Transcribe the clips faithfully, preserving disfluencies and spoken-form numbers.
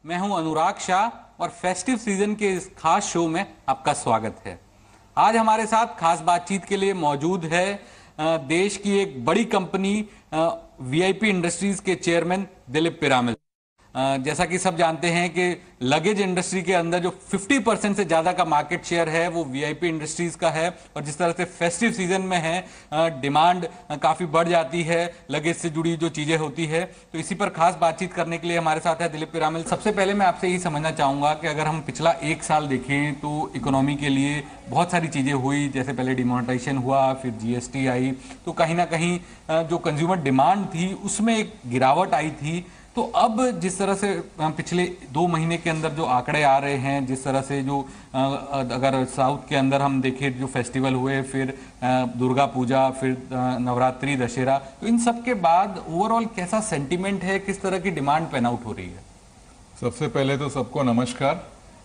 मैं हूं अनुराग शाह और फेस्टिव सीजन के इस खास शो में आपका स्वागत है। आज हमारे साथ खास बातचीत के लिए मौजूद है देश की एक बड़ी कंपनी वीआईपी इंडस्ट्रीज के चेयरमैन दिलीप पिरामल। जैसा कि सब जानते हैं कि लगेज इंडस्ट्री के अंदर जो पचास परसेंट से ज्यादा का मार्केट शेयर है वो वीआईपी इंडस्ट्रीज का है, और जिस तरह से फेस्टिव सीजन में है डिमांड काफी बढ़ जाती है, लगेज से जुड़ी जो चीजें होती है, तो इसी पर खास बातचीत करने के लिए हमारे साथ है दिलीप पिरामल। सबसे पहले मैं आपसे यही समझना चाहूंगा कि अगर हम पिछला एक साल देखें तो इकोनॉमी के लिए बहुत सारी चीजें हुई, जैसे पहले डिमोनेटाइजेशन हुआ, फिर जीएसटी आई, तो कहीं ना कहीं जो कंज्यूमर डिमांड थी उसमें एक गिरावट आई थी। तो अब जिस तरह से पिछले दो महीने के अंदर जो आंकड़े आ रहे हैं, जिस तरह से जो अगर साउथ के अंदर हम देखें जो फेस्टिवल हुए, फिर दुर्गा पूजा, फिर नवरात्रि, दशहरा, तो इन सब के बाद ओवरऑल कैसा सेंटीमेंट है, किस तरह की डिमांड पैन आउट हो रही है? सबसे पहले तो सबको नमस्कार।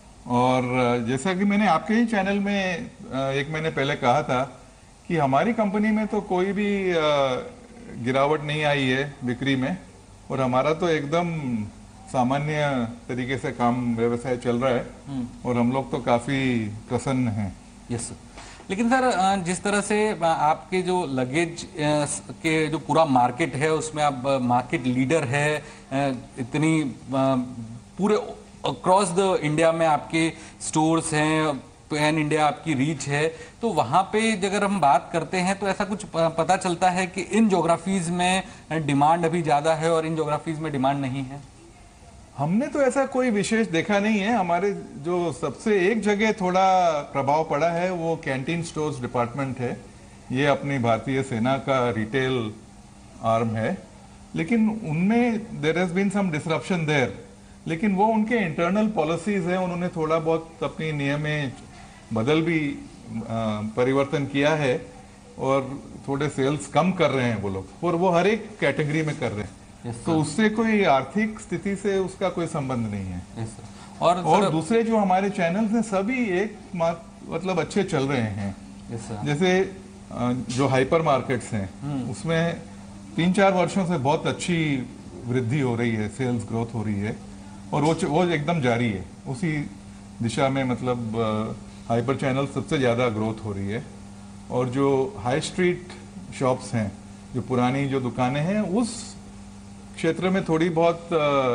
और जैसा कि मैंने आपके ही चैनल में एक महीने पहले कहा था कि हमारी कंपनी में तो कोई भी गिरावट नहीं आई है बिक्री में, और हमारा तो एकदम सामान्य तरीके से काम व्यवसाय चल रहा है और हम लोग तो काफी प्रसन्न हैं। Yes sir. लेकिन सर जिस तरह से आपके जो लगेज के जो पूरा मार्केट है उसमें आप मार्केट लीडर है, इतनी पूरे अक्रॉस द इंडिया में आपके स्टोर्स हैं, पैन इंडिया आपकी रीच है, तो वहां पे अगर हम बात करते हैं तो ऐसा कुछ पता चलता है कि इन ज्योग्राफीज में डिमांड अभी ज्यादा है और इन ज्योग्राफीज में डिमांड नहीं है? हमने तो ऐसा कोई विशेष देखा नहीं है। हमारे जो सबसे एक जगह थोड़ा प्रभाव पड़ा है वो कैंटीन स्टोर्स डिपार्टमेंट है। ये अपनी भारतीय सेना का रिटेल आर्म है, लेकिन उनमें there has been some disruption there, लेकिन वो उनके इंटरनल पॉलिसीज है, उन्होंने थोड़ा बहुत अपनी नियमें बदल भी परिवर्तन किया है और थोड़े सेल्स कम कर रहे हैं वो लोग, और वो हर एक कैटेगरी में कर रहे हैं। yes, तो उससे कोई आर्थिक स्थिति से उसका कोई संबंध नहीं है। yes, और, और दूसरे जो हमारे चैनल्स हैं सभी एक मतलब अच्छे चल रहे हैं। yes, जैसे जो हाइपर मार्केट्स हैं उसमें तीन चार वर्षों से बहुत अच्छी वृद्धि हो रही है, सेल्स ग्रोथ हो रही है, और वो वो एकदम जारी है उसी दिशा में। मतलब हाइपर चैनल सबसे ज़्यादा ग्रोथ हो रही है, और जो हाई स्ट्रीट शॉप्स हैं, जो पुरानी जो दुकानें हैं, उस क्षेत्र में थोड़ी बहुत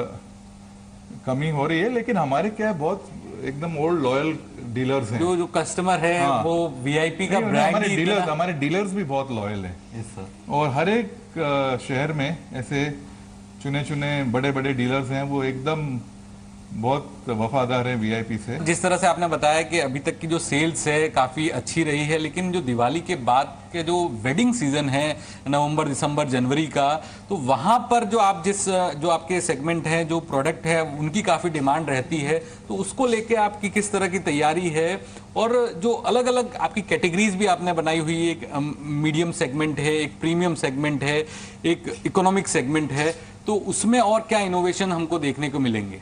आ, कमी हो रही है। लेकिन हमारे क्या बहुत एकदम ओल्ड लॉयल डीलर्स हैं, जो जो कस्टमर है हाँ, वो वीआईपी का ब्रांड, हमारे डीलर्स हमारे डीलर्स भी बहुत लॉयल हैं। yes, और हर एक शहर में ऐसे चुने चुने बड़े बड़े डीलर्स हैं, वो एकदम बहुत वफादार है वीआईपी से। जिस तरह से आपने बताया कि अभी तक की जो सेल्स है काफी अच्छी रही है, लेकिन जो दिवाली के बाद के जो वेडिंग सीजन है नवंबर, दिसंबर, जनवरी का, तो वहां पर जो आप जिस जो आपके सेगमेंट है, जो प्रोडक्ट है, उनकी काफी डिमांड रहती है, तो उसको लेके आपकी किस तरह की तैयारी है? और जो अलग अलग आपकी कैटेगरीज भी आपने बनाई हुई है, एक मीडियम सेगमेंट है, एक प्रीमियम सेगमेंट है, एक इकोनॉमिक सेगमेंट है, तो उसमें और क्या इनोवेशन हमको देखने को मिलेंगे?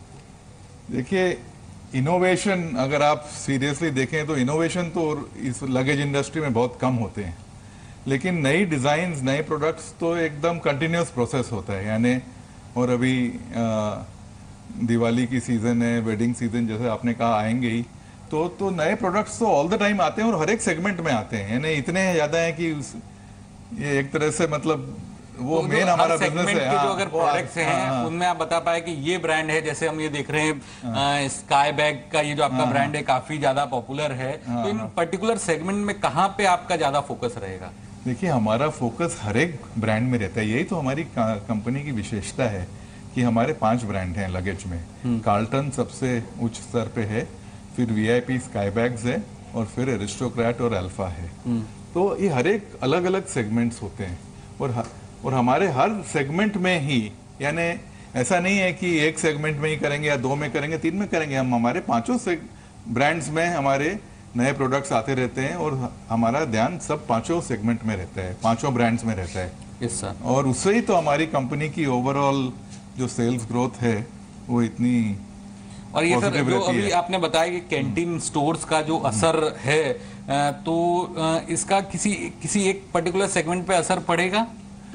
देखिए, इनोवेशन अगर आप सीरियसली देखें तो इनोवेशन तो इस लगेज इंडस्ट्री में बहुत कम होते हैं, लेकिन नई डिज़ाइंस, नए प्रोडक्ट्स तो एकदम कंटिन्यूस प्रोसेस होता है। यानी और अभी आ, दिवाली की सीज़न है, वेडिंग सीज़न जैसे आपने कहा आएंगे ही, तो तो नए प्रोडक्ट्स तो ऑल द टाइम आते हैं और हर एक सेगमेंट में आते हैं। यानी इतने ज़्यादा हैं कि उस, ये एक तरह से मतलब वो मेन हमारा बिजनेस है। हाँ, जो अगर प्रोडक्ट्स हैं हाँ, उनमें आप बता पाए कि ये ब्रांड है, जैसे हम ये देख रहे हैं हाँ, स्काई बैग का ये जो आपका हाँ, ब्रांड है काफी ज्यादा पॉपुलर है, हाँ, तो इन पर्टिकुलर सेगमेंट में कहाँ पे आपका ज्यादा फोकस रहेगा? देखिए, हमारा फोकस हर एक ब्रांड में रहता है। यही तो हमारी कंपनी की विशेषता है कि हमारे पांच ब्रांड हैं लगेज में। कार्लटन सबसे उच्च स्तर पे है, फिर वीआईपी स्काई बैग्स है, और फिर एरिस्टोक्रेट और अल्फा है। तो ये हर एक अलग अलग सेगमेंट्स होते हैं, और और हमारे हर सेगमेंट में ही, यानी ऐसा नहीं है कि एक सेगमेंट में ही करेंगे या दो में करेंगे, तीन में करेंगे। हम हमारे पांचों से ब्रांड्स में हमारे नए प्रोडक्ट्स आते रहते हैं, और हमारा ध्यान सब पांचों सेगमेंट में रहता है, पांचों ब्रांड्स में रहता है। Yes sir. और उससे ही तो हमारी कंपनी की ओवरऑल जो सेल्स ग्रोथ है वो इतनी। और ये सर जो अभी आपने बताया कि कैंटीन स्टोर्स का जो असर है, तो इसका किसी किसी एक पर्टिकुलर सेगमेंट पे असर पड़ेगा?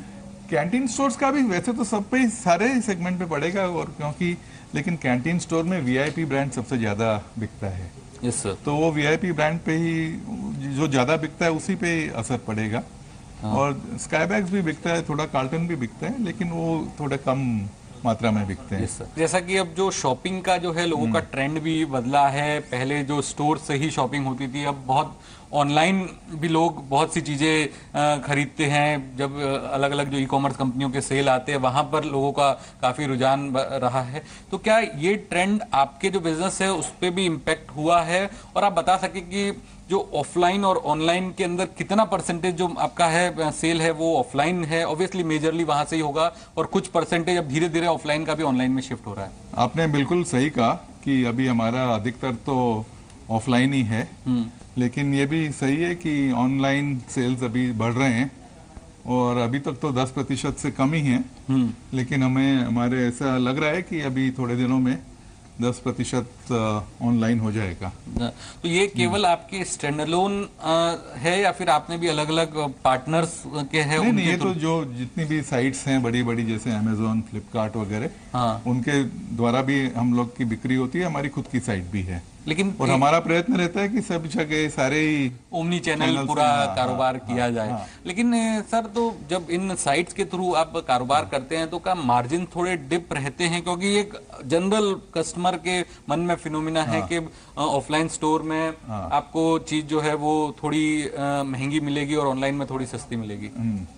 कैंटीन स्टोर्स का भी वैसे तो सब पे ही, सारे सेगमेंट पे पड़ेगा, और क्योंकि लेकिन कैंटीन स्टोर में वीआईपी ब्रांड सबसे ज्यादा बिकता है। Yes sir. तो वो वीआईपी ब्रांड पे ही जो ज्यादा बिकता है उसी पे असर पड़ेगा। हाँ। और स्काई बैग्स भी बिकता है, थोड़ा कार्टन भी बिकता है, लेकिन वो थोड़ा कम मात्रा में बिकते हैं। yes, जैसा कि अब जो शॉपिंग का जो है लोगों का ट्रेंड भी बदला है। पहले जो स्टोर से ही शॉपिंग होती थी, अब बहुत ऑनलाइन भी लोग बहुत सी चीजें खरीदते हैं। जब अलग अलग जो ई कॉमर्स कंपनियों के सेल आते हैं, वहां पर लोगों का काफी रुझान रहा है। तो क्या ये ट्रेंड आपके जो बिजनेस है उस पर भी इम्पैक्ट हुआ है? और आप बता सके कि जो ऑफलाइन और ऑनलाइन के अंदर कितना परसेंटेज जो आपका है सेल है वो ऑफलाइन है? ऑब्वियसली मेजरली वहां से ही होगा, और कुछ परसेंटेज अब धीरे धीरे ऑफलाइन का भी ऑनलाइन में शिफ्ट हो रहा है। आपने बिल्कुल सही कहा कि अभी हमारा अधिकतर तो ऑफलाइन ही है, लेकिन ये भी सही है कि ऑनलाइन सेल्स अभी बढ़ रहे हैं, और अभी तक तो दस प्रतिशत से कम ही है, लेकिन हमें हमारे ऐसा लग रहा है कि अभी थोड़े दिनों में दस प्रतिशत ऑनलाइन हो जाएगा। तो ये केवल आपके स्टैंडअलोन है या फिर आपने भी अलग अलग पार्टनर्स के हैं? नहीं नहीं, ये तो जो जितनी भी साइट्स हैं बड़ी बड़ी, जैसे अमेजोन, फ्लिपकार्ट वगैरह, हाँ, उनके द्वारा भी हम लोग की बिक्री होती है। हमारी खुद की साइट भी है, लेकिन और हमारा प्रयत्न रहता है कि सब जगह सारे ही ओमनी चैनल पूरा हाँ, कारोबार हाँ, किया हाँ, जाए। हाँ। लेकिन सर, तो जब इन साइट्स के थ्रू आप कारोबार करते हैं तो क्या मार्जिन थोड़े डिप रहते हैं? क्योंकि एक जनरल कस्टमर के मन में फिनोमिना है कि ऑफलाइन स्टोर में आपको चीज जो है वो थोड़ी महंगी मिलेगी और ऑनलाइन में थोड़ी सस्ती मिलेगी।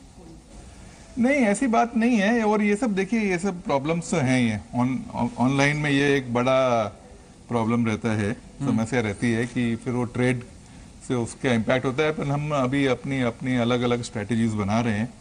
नहीं, ऐसी बात नहीं है। और ये सब देखिए, ये सब प्रॉब्लम्स तो हैं। ये ऑनलाइन में ये एक बड़ा प्रॉब्लम रहता है, समस्या रहती है कि फिर वो ट्रेड से उसका इम्पैक्ट होता है। पर हम अभी अपनी अपनी अलग अलग स्ट्रेटजीज बना रहे हैं,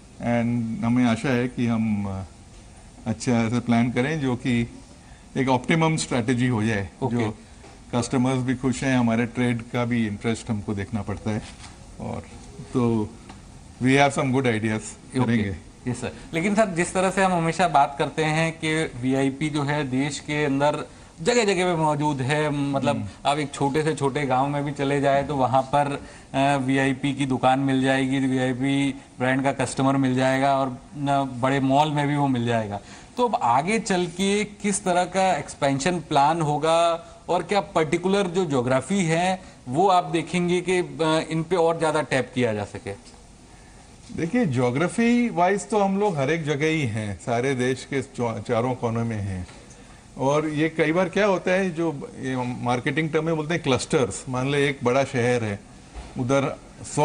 एंड हमें आशा है कि हम अच्छा ऐसा प्लान करें जो कि एक ऑप्टिमम स्ट्रेटजी हो जाए। okay. जो कस्टमर्स भी खुश हैं, हमारे ट्रेड का भी इंटरेस्ट हमको देखना पड़ता है, और तो we have some good ideas करेंगे। Yes sir. लेकिन सर, जिस तरह से हम हमेशा बात करते हैं कि वीआईपी जो है देश के अंदर जगह जगह पे मौजूद है, मतलब आप एक छोटे से छोटे गांव में भी चले जाए तो वहां पर वीआईपी की दुकान मिल जाएगी, वीआईपी ब्रांड का कस्टमर मिल जाएगा, और बड़े मॉल में भी वो मिल जाएगा। तो अब आगे चल के किस तरह का एक्सपेंशन प्लान होगा, और क्या पर्टिकुलर जो ज्योग्राफी है वो आप देखेंगे कि इन पे और ज्यादा टैप किया जा सके? देखिए, ज्योग्राफी वाइज तो हम लोग हर एक जगह ही हैं, सारे देश के चारों कोनों में हैं। और ये कई बार क्या होता है, जो मार्केटिंग टर्म में बोलते हैं क्लस्टर्स। मान ले एक बड़ा शहर है, उधर सौ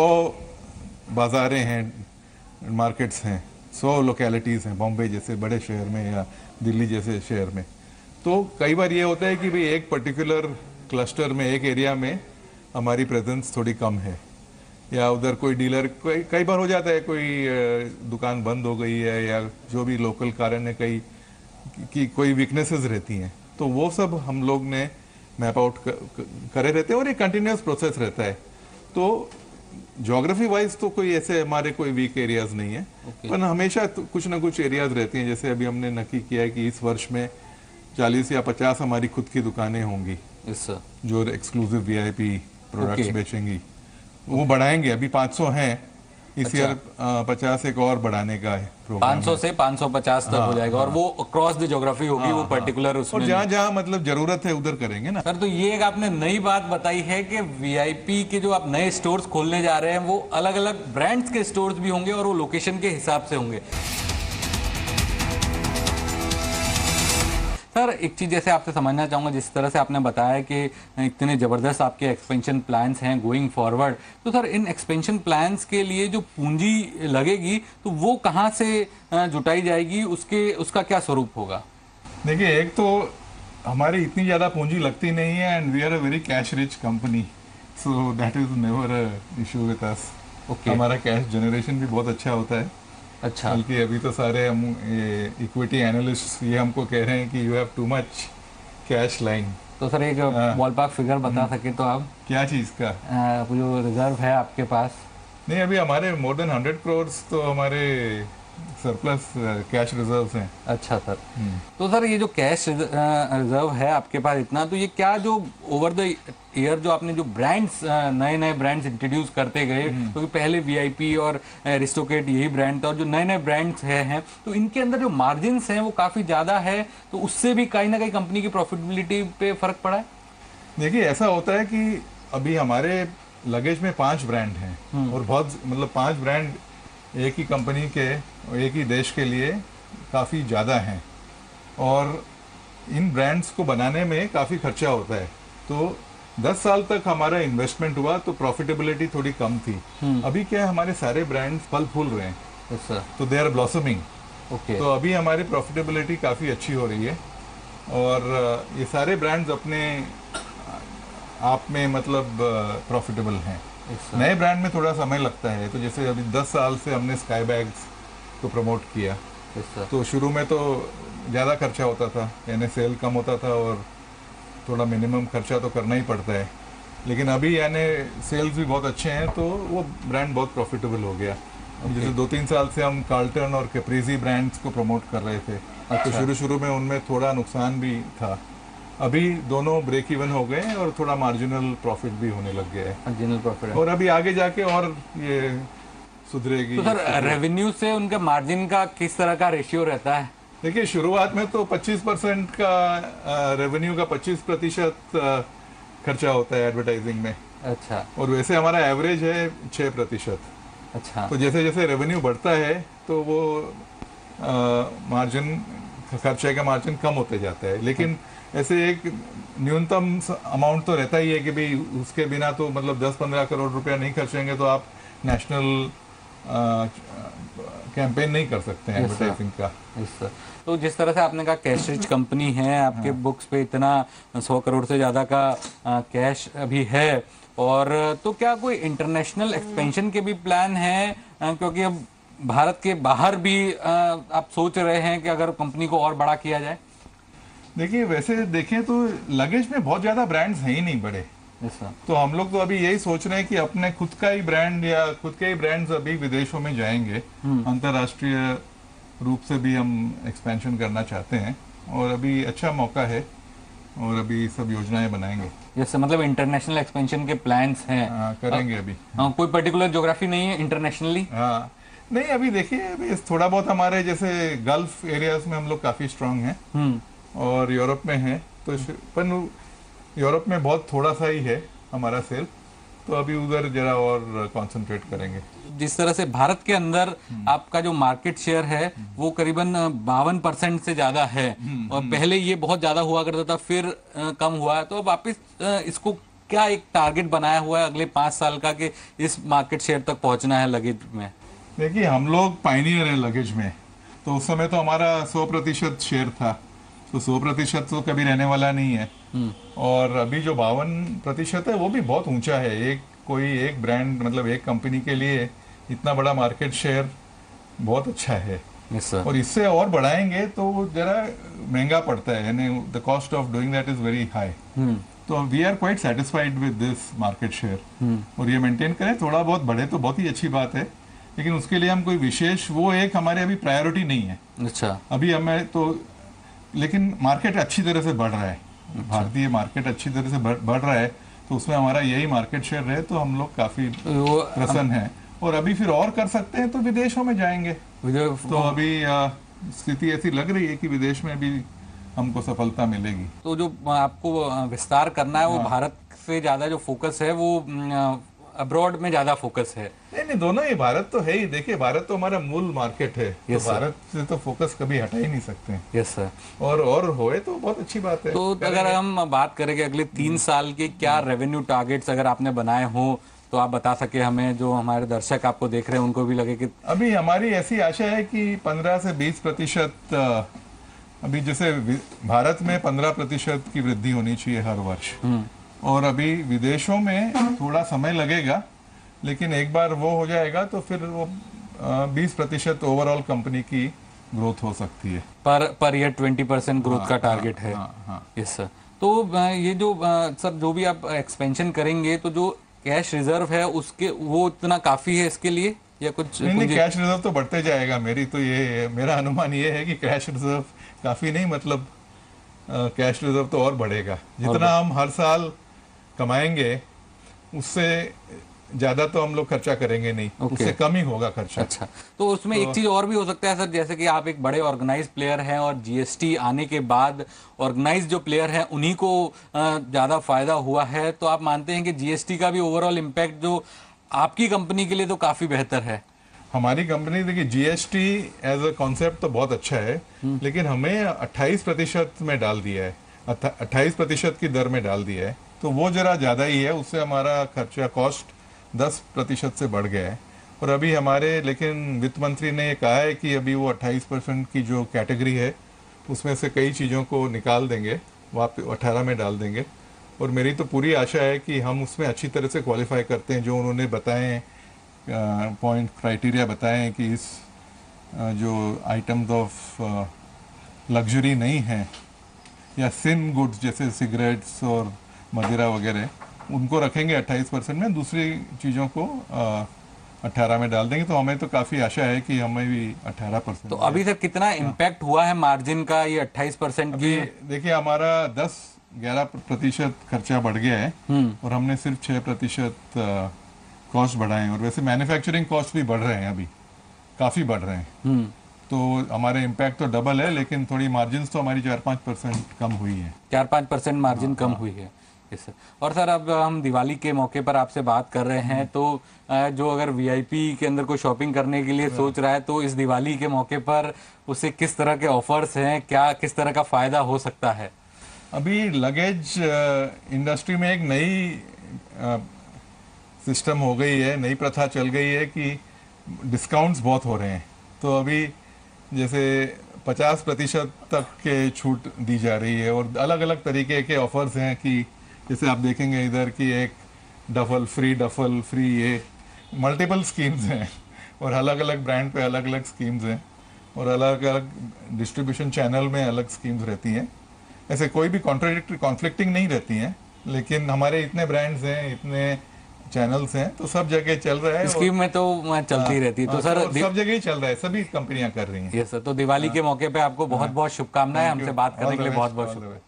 बाजारें हैं, मार्केट्स हैं, सौ लोकेलिटीज़ हैं, बॉम्बे जैसे बड़े शहर में या दिल्ली जैसे शहर में। तो कई बार ये होता है कि भाई एक पर्टिकुलर क्लस्टर में, एक एरिया में हमारी प्रेजेंस थोड़ी कम है, या उधर कोई डीलर, कोई कई बार हो जाता है कोई दुकान बंद हो गई है, या जो भी लोकल कारण है, कई की कोई वीकनेसेस रहती हैं। तो वो सब हम लोग ने मैप आउट करे रहते हैं, और ये कंटिन्यूस प्रोसेस रहता है। तो ज्योग्राफी वाइज तो कोई ऐसे हमारे कोई वीक एरियाज नहीं है, okay. पर हमेशा तो कुछ ना कुछ एरियाज रहती हैं। जैसे अभी हमने नक्की किया है कि इस वर्ष में चालीस या पचास हमारी खुद की दुकानें होंगी, yes, जो एक्सक्लूसिव वीआईपी प्रोडक्ट्स okay. बेचेंगी। वो बढ़ाएंगे, अभी पाँच सौ हैं, इस ईयर पचास एक और बढ़ाने का है। पाँच सौ से पाँच सौ पचास तक हाँ, हो जाएगा, हाँ, और वो अक्रॉस द ज्योग्राफी होगी, हाँ, वो पर्टिकुलर उसमें, और जहाँ जहाँ मतलब जरूरत है उधर करेंगे ना सर। तो ये एक आपने नई बात बताई है कि वीआईपी के जो आप नए स्टोर्स खोलने जा रहे हैं वो अलग अलग ब्रांड्स के स्टोर्स भी होंगे, और वो लोकेशन के हिसाब से होंगे। सर, एक चीज जैसे आपसे समझना चाहूंगा, जिस तरह से आपने बताया कि इतने जबरदस्त आपके एक्सपेंशन प्लान्स हैं गोइंग फॉरवर्ड, तो सर इन एक्सपेंशन प्लान्स के लिए जो पूंजी लगेगी तो वो कहां से जुटाई जाएगी, उसके उसका क्या स्वरूप होगा? देखिए, एक तो हमारी इतनी ज्यादा पूंजी लगती नहीं है, and we are a very cash rich company, so that is never a issue with us. हमारा कैश जनरेशन भी बहुत अच्छा होता है। अच्छा, बल्कि अभी तो सारे हम इक्विटी एनालिस्ट ये हमको कह रहे हैं कि you have too much cash line. तो सर एक बॉलपार्क फिगर बता सके तो आप? क्या चीज का? आ, जो रिजर्व है आपके पास? नहीं, अभी हमारे मोर देन हंड्रेड करोड़ तो हमारे सरप्लस कैश रिजर्व्स हैं। अच्छा सर, तो सर ये जो कैश रिजर्व है आपके पास इतना, तो ये क्या जो ओवर द ईयर जो आपने जो ब्रांड्स नए नए ब्रांड्स इंट्रोड्यूस करते गए, क्योंकि तो पहले वीआईपी और एरिस्टोक्रेट यही ब्रांड था, और जो नए नए ब्रांड्स है, हैं तो इनके अंदर जो मार्जिन्स हैं वो काफ़ी ज़्यादा है, तो उससे भी कहीं ना कहीं कंपनी की प्रॉफिटेबिलिटी पे फर्क पड़ा है? देखिए, ऐसा होता है कि अभी हमारे लगेज में पांच ब्रांड हैं और बहुत मतलब पांच ब्रांड एक ही कंपनी के एक ही देश के लिए काफ़ी ज़्यादा हैं, और इन ब्रांड्स को बनाने में काफ़ी खर्चा होता है। तो दस साल तक हमारा इन्वेस्टमेंट हुआ तो प्रॉफिटेबिलिटी थोड़ी कम थी। अभी क्या है, हमारे सारे ब्रांड्स फल फूल रहे हैं, yes, तो दे आर ब्लॉसमिंग। okay. तो अभी हमारी प्रॉफिटेबिलिटी काफ़ी अच्छी हो रही है, और ये सारे ब्रांड्स अपने आप में मतलब प्रॉफिटेबल हैं। नए ब्रांड में थोड़ा समय लगता है, तो जैसे अभी दस साल से हमने स्काई बैग्स को प्रमोट किया, तो शुरू में तो ज़्यादा खर्चा होता था, यानी सेल कम होता था और थोड़ा मिनिमम खर्चा तो करना ही पड़ता है, लेकिन अभी यानी सेल्स भी बहुत अच्छे हैं तो वो ब्रांड बहुत प्रॉफिटेबल हो गया। okay. जैसे दो तीन साल से हम कार्ल्टन और कैप्रिज़ी ब्रांड्स को प्रमोट कर रहे थे। अच्छा। तो शुरू शुरू में उनमें थोड़ा नुकसान भी था, अभी दोनों ब्रेक इवन हो गए और थोड़ा मार्जिनल प्रॉफिट भी होने लग गया है, मार्जिनल प्रॉफिट, और अभी आगे जाके और ये सुधरेगी। तो सर रेवेन्यू से उनका मार्जिन का किस तरह का रेशियो रहता है? देखिए, शुरुआत में तो पच्चीस परसेंट का रेवेन्यू का पच्चीस प्रतिशत खर्चा होता है एडवर्टाइजिंग में। अच्छा। और वैसे हमारा एवरेज है छः प्रतिशत। अच्छा। तो जैसे जैसे रेवेन्यू बढ़ता है तो वो मार्जिन खर्चे का मार्जिन कम होते जाता है, लेकिन ऐसे एक न्यूनतम अमाउंट तो रहता ही है कि भाई उसके बिना तो मतलब दस पंद्रह करोड़ रुपया नहीं खर्चेंगे तो आप नेशनल कैंपेन नहीं कर सकते हैं एडवर्टाइजिंग का। Yes sir. तो जिस तरह से आपने कहा कैश रिच कंपनी है, आपके हाँ। बुक्स पे इतना सौ करोड़ से ज़्यादा का आ, कैश अभी है, और तो क्या कोई इंटरनेशनल एक्सपेंशन के भी प्लान है, आ, क्योंकि अब भारत के बाहर भी आ, आप सोच रहे हैं कि अगर कंपनी को और बड़ा किया जाए? देखिए, वैसे देखें तो लगेज में बहुत ज़्यादा ब्रांड्स हैं ही नहीं बड़े, तो हम लोग तो अभी यही सोच रहे हैं कि अपने खुद का ही ब्रांड या खुद के ही ब्रांड्स अभी विदेशों में जाएंगे, अंतर्राष्ट्रीय रूप से भी हम एक्सपेंशन करना चाहते हैं, और अभी अच्छा मौका है और अभी सब योजनाएं बनाएंगे। जैसे मतलब इंटरनेशनल एक्सपेंशन के प्लान्स हैं? हाँ, करेंगे आ, अभी। आ, कोई पर्टिकुलर ज्योग्राफी नहीं है इंटरनेशनली? हाँ नहीं, अभी देखिए, अभी थोड़ा बहुत हमारे जैसे गल्फ एरियाज में हम लोग काफ़ी स्ट्रांग हैं और यूरोप में है, तो पर यूरोप में बहुत थोड़ा सा ही है हमारा सेल, तो अभी उधर जरा और कंसंट्रेट करेंगे। जिस तरह से भारत के अंदर आपका जो मार्केट शेयर है वो करीबन बावन परसेंट से ज्यादा है, और पहले ये बहुत ज्यादा हुआ करता था, फिर कम हुआ है, तो वापिस इसको क्या एक टारगेट बनाया हुआ है अगले पांच साल का कि इस मार्केट शेयर तक पहुंचना है लगेज में? देखिए, हम लोग पायनियर है लगेज में, तो उस समय तो हमारा सौ प्रतिशत शेयर था, तो सौ प्रतिशत तो कभी रहने वाला नहीं है, और अभी जो बावन प्रतिशत है वो भी बहुत ऊंचा है। एक कोई एक ब्रांड मतलब एक कंपनी के लिए इतना बड़ा मार्केट शेयर बहुत अच्छा है। yes, और इससे और बढ़ाएंगे तो जरा महंगा पड़ता है, यानी the cost of doing that is very high. तो we are quite satisfied with this market share, और ये मेंटेन करें, थोड़ा बहुत बढ़े तो बहुत ही अच्छी बात है, लेकिन उसके लिए हम कोई विशेष वो एक हमारे अभी प्रायोरिटी नहीं है। अच्छा। अभी हमें तो, लेकिन मार्केट अच्छी तरह से बढ़ रहा है, अच्छा। भारतीय मार्केट अच्छी तरह से बढ़ रहा है, तो उसमें हमारा यही मार्केट शेयर रहे तो हम लोग काफी प्रसन्न हैं, और अभी फिर और कर सकते हैं तो विदेशों में जाएंगे। तो अभी स्थिति ऐसी लग रही है कि विदेश में भी हमको सफलता मिलेगी। तो जो आपको विस्तार करना है वो हाँ। भारत से ज्यादा जो फोकस है वो अब्रॉड में ज्यादा फोकस है? नहीं नहीं, दोनों ही, भारत तो है ही। देखिए, भारत तो हमारा मूल मार्केट है, तो भारत से तो फोकस कभी हटा ही नहीं सकते। Yes sir. और और होए तो बहुत अच्छी बात है। तो अगर हम बात करें कि अगले तीन साल के क्या रेवेन्यू टारगेट्स अगर आपने बनाए हो तो आप बता सके हमें, जो हमारे दर्शक आपको देख रहे हैं उनको भी लगे कि अभी हमारी ऐसी आशा है कि पंद्रह से बीस प्रतिशत, अभी जैसे भारत में पंद्रह प्रतिशत की वृद्धि होनी चाहिए हर वर्ष, और अभी विदेशों में थोड़ा समय लगेगा, लेकिन एक बार वो हो जाएगा तो फिर वो बीस प्रतिशत ओवरऑल कंपनी की ग्रोथ हो सकती है। पर per year twenty percent growth हाँ, का टारगेट हाँ, है। हाँ, हाँ, यस सर। तो ये जो सर जो भी आप एक्सपेंशन करेंगे तो जो कैश रिजर्व है उसके वो इतना काफी है इसके लिए? या कुछ? नहीं नहीं, कैश रिजर्व तो बढ़ते जाएगा। मेरी तो ये मेरा अनुमान ये है कि कैश रिजर्व काफी नहीं, मतलब कैश रिजर्व तो और बढ़ेगा। जितना हम हर साल कमाएंगे उससे ज्यादा तो हम लोग खर्चा करेंगे नहीं, okay. उससे कम ही होगा खर्चा। अच्छा, तो उसमें तो, एक चीज और भी हो सकता है सर, जैसे कि आप एक बड़े ऑर्गेनाइज प्लेयर हैं और जीएसटी आने के बाद ऑर्गेनाइज जो प्लेयर हैं उन्हीं को ज्यादा फायदा हुआ है, तो आप मानते हैं कि जीएसटी का भी ओवरऑल इम्पैक्ट जो आपकी कंपनी के लिए तो काफी बेहतर है? हमारी कंपनी, देखिए जीएसटी एज अ कॉन्सेप्ट तो बहुत अच्छा है, लेकिन हमें अट्ठाईस प्रतिशत में डाल दिया है, अट्ठाईस प्रतिशत की दर में डाल दिया है, तो वो जरा ज्यादा ही है। उससे हमारा खर्चा कॉस्ट दस प्रतिशत से बढ़ गया है। और अभी हमारे, लेकिन वित्त मंत्री ने ये कहा है कि अभी वो अट्ठाईस परसेंट की जो कैटेगरी है उसमें से कई चीज़ों को निकाल देंगे, वापस अठारह में डाल देंगे। और मेरी तो पूरी आशा है कि हम उसमें अच्छी तरह से क्वालिफाई करते हैं। जो उन्होंने बताए पॉइंट क्राइटेरिया बताए हैं कि इस uh, जो आइटम्स ऑफ लग्जरी नहीं हैं या सिन गुड्स जैसे सिगरेट्स और मदिरा वगैरह, उनको रखेंगे अट्ठाईस परसेंट में, दूसरी चीज़ों को अट्ठारह में डाल देंगे। तो हमें तो काफ़ी आशा है कि हमें भी अट्ठारह परसेंट। तो अभी तक कितना इम्पैक्ट हुआ है मार्जिन का ये अट्ठाईस परसेंट की? देखिए हमारा दस ग्यारह प्रतिशत खर्चा बढ़ गया है और हमने सिर्फ छः प्रतिशत कॉस्ट बढ़ाए हैं। और वैसे मैन्युफैक्चरिंग कॉस्ट भी बढ़ रहे हैं, अभी काफ़ी बढ़ रहे हैं, तो हमारे इम्पैक्ट तो डबल है, लेकिन थोड़ी मार्जिन तो हमारी चार पाँच परसेंट कम हुई है। चार पाँच परसेंट मार्जिन कम हुई है। सर, और सर अब हम दिवाली के मौके पर आपसे बात कर रहे हैं, तो जो अगर वीआईपी के अंदर कोई शॉपिंग करने के लिए सोच रहा है तो इस दिवाली के मौके पर उसे किस तरह के ऑफर्स हैं, क्या किस तरह का फायदा हो सकता है? अभी लगेज इंडस्ट्री में एक नई सिस्टम हो गई है, नई प्रथा चल गई है कि डिस्काउंट्स बहुत हो रहे हैं। तो अभी जैसे पचास प्रतिशत तक के छूट दी जा रही है और अलग अलग तरीके के ऑफर्स हैं कि जैसे आप देखेंगे इधर की एक डफल फ्री, डफल फ्री, ये मल्टीपल स्कीम्स हैं और अलग अलग ब्रांड पे अलग अलग स्कीम्स हैं और अलग अलग डिस्ट्रीब्यूशन चैनल में अलग स्कीम्स रहती हैं। ऐसे कोई भी कॉन्ट्राडिक्टरी कॉन्फ्लिक्टिंग नहीं रहती हैं, लेकिन हमारे इतने ब्रांड्स हैं, इतने चैनल्स हैं, तो सब जगह चल रहा है। स्कीम में तो चलती रहती है, तो सर तो सब जगह ही चल रहा है, सभी कंपनियां कर रही हैं। ये सर, तो दिवाली के मौके पे आपको बहुत बहुत शुभकामनाएं, हमसे बात करने के लिए बहुत बहुत शुक्रिया।